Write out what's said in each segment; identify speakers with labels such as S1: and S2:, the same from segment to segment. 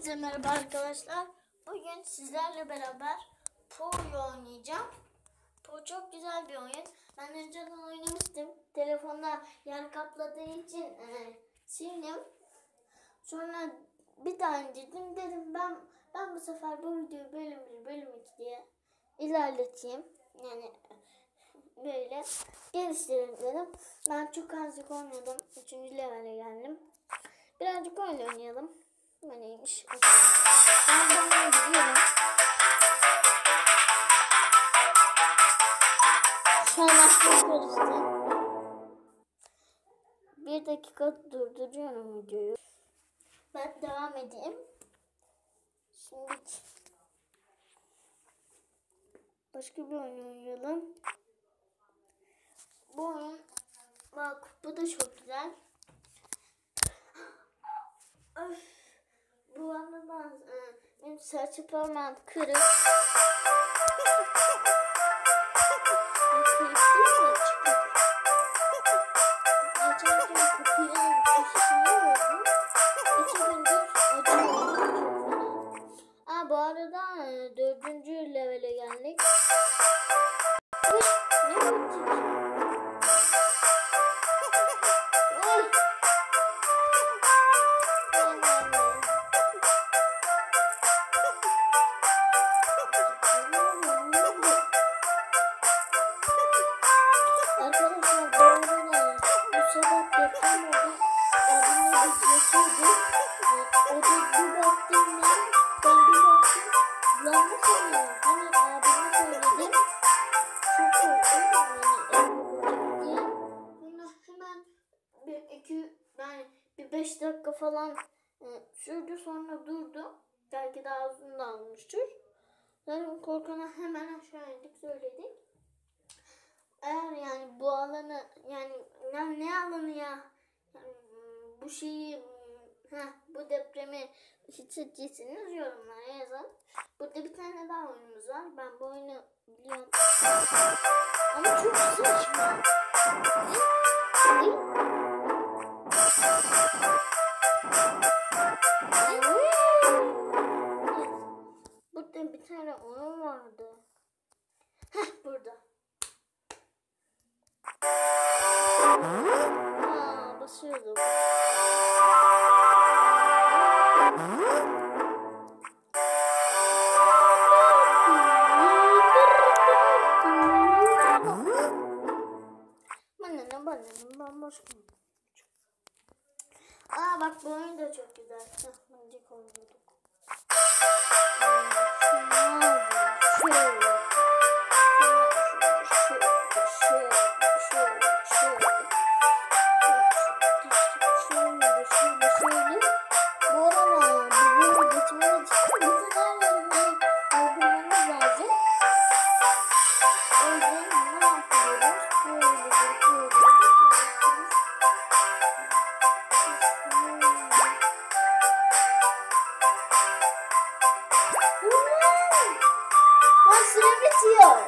S1: Herkese merhaba arkadaşlar. Bugün sizlerle beraber Po'yu oynayacağım. Po çok güzel bir oyun. Ben önceden oynamıştım. Telefonda yer kapladığı için sildim. Sonra bir daha indirdim. Dedim ben bu sefer bu videoyu bölüm 1, bölüm 2 diye ilerleteyim. Yani böyle geliştirelim dedim. Ben çok azıcık oynadım. 3. level'e geldim. Birazcık oyun oynayalım. Bu neymiş? Ben bununla gidiyorum. Şu an aklım karıştı. 1 dakika durduruyorum videoyu. Ben devam edeyim. Şimdi başka bir oyun oynayalım. Bu oyun, bak bu da çok güzel. Öf, bu arada benim saçı parmağım kırık. Bu arada 4. levele geldik. Arkadaşlar bu arada bu sabah deprem oldu. Abimle biz yaşıyorduk. O da bir baktım ben bir baktım. Yanlış sanıyorum. Hani abime söyledim. Çok korktum. Yani evde diye. Sonra hemen bir 5 dakika falan sürdü, sonra durdu. Belki daha uzun da almıştır. Zaten korkana hemen aşağı indik, söyledik. Eğer yani bu alanı, yani ne alanı ya? Yani bu şeyi, bu depremi hissedeceksiniz, yorumlara yazın. Burada bir tane daha oyunumuz var. Ben bu oyunu biliyorum. Ama çok saçma. Burada bir tane oyun vardı. Burada. Basıyordum. Ben başka. Bak bu oyun da çok güzel. Bence oynuyorduk. Süre bitiyor.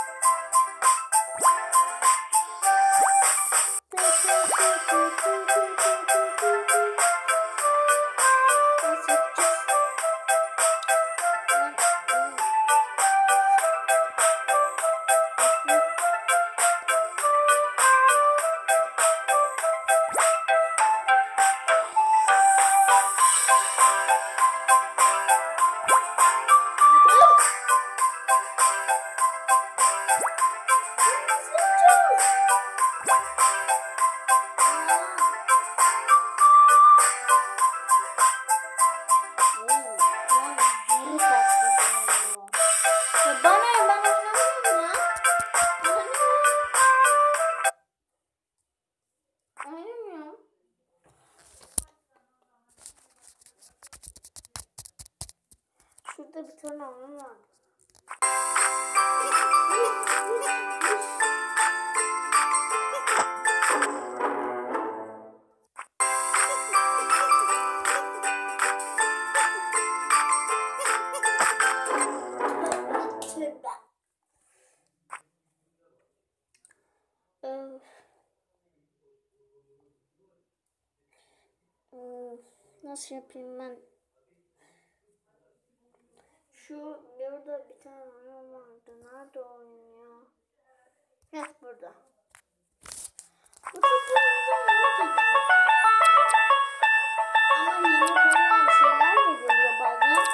S1: Şurada bir tane oyun var. Nasıl yapayım ben? Şu burada bir tane oyun vardı. Nerede oyun ya? Heh, burada. Bu çok ama yeni konulan şeyler de geliyor bazen.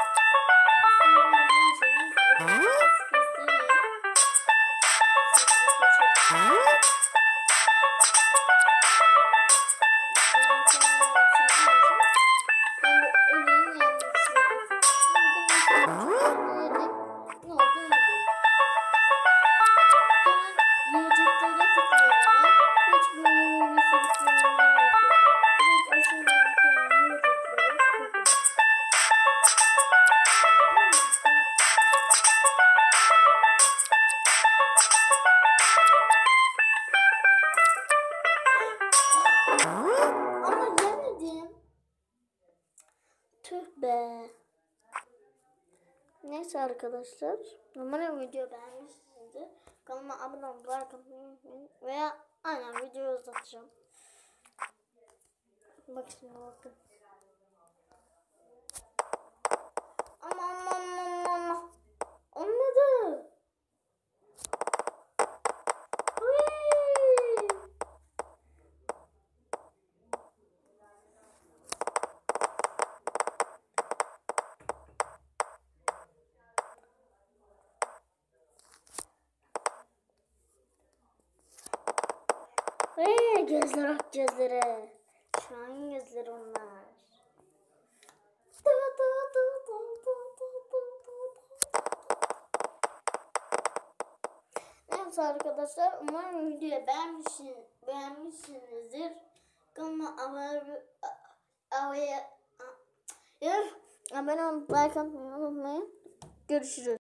S1: Tüh be. Neyse arkadaşlar. Umarım video beğenmişsinizdir. Kanalıma abone olmayı, like atmayı unutmayın. Veya aynen videoyu uzatacağım. Bak şimdi bakın. Ama. Olmadı. Gözler ak gözlere. Şahin gözleri onlar. Neyse arkadaşlar, umarım videoyu beğenmişsinizdir. Kanalıma abone olup like atmayı unutmayın. Görüşürüz.